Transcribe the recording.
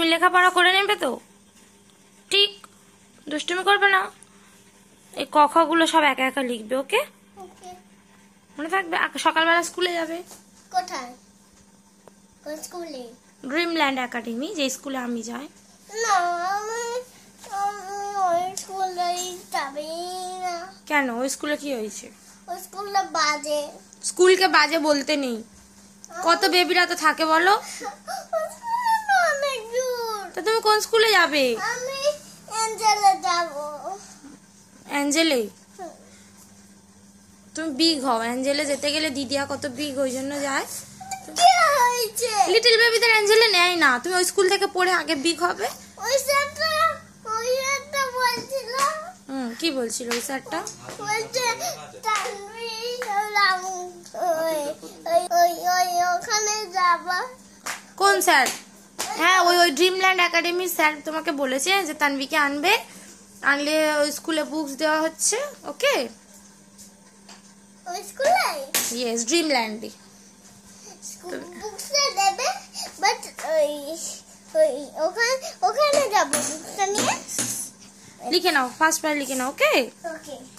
লেখাপড়া করে নেবে তো? ঠিক, দুষ্টুমি করবে না। এই ক খ গুলো সব একা একা লিখবে, ওকে? মনে থাকবে। সকালবেলা স্কুলে যাবে। কোথায়? কোন স্কুলে? ড্রিমল্যান্ড একাডেমি, যে স্কুলে আমি যাই। না, আমি ওই স্কুলে যাবি না। কেন? ওই স্কুলে কি হয়েছে? ওই স্কুলটা বাজে। স্কুলকে বাজে বলতে নেই। কত বেবিরা তো থাকে বলো। অনেক দূর। তো তুমি কোন স্কুলে যাবে? আমি অ্যাঞ্জেলে যাব। অ্যাঞ্জেলে? তুমি বিগ হও। অ্যাঞ্জেলে যেতে গেলে দিদিয়া কত বিগ, ওই জন্য যায়। কি হয়েছে? লিটল বেবিদের অ্যাঞ্জেলে নেয় না। তুমি ওই স্কুল থেকে পড়ে আগে বিগ হবে। ওই স্যারটা বলছিল। কি বলছিল ওই স্যারটা? বলছে তানভি ওখানে যাবা। কোন স্যার? হ্যাঁ, ওই ড্রিমল্যান্ড একাডেমির স্যার তোমাকে বলেছে যে তানভিকে আনবে, আনলে ওই স্কুলে বুকস দেওয়া হচ্ছে। ওকে? ওই স্কুলে? ইয়েস, ড্রিমল্যান্ডে বুকস দেবে, বাট ওখানে যাবো বুকসটা নিয়ে। লিখে নাও, ফার্স্ট লিখে নাও। ওকে? ওকে।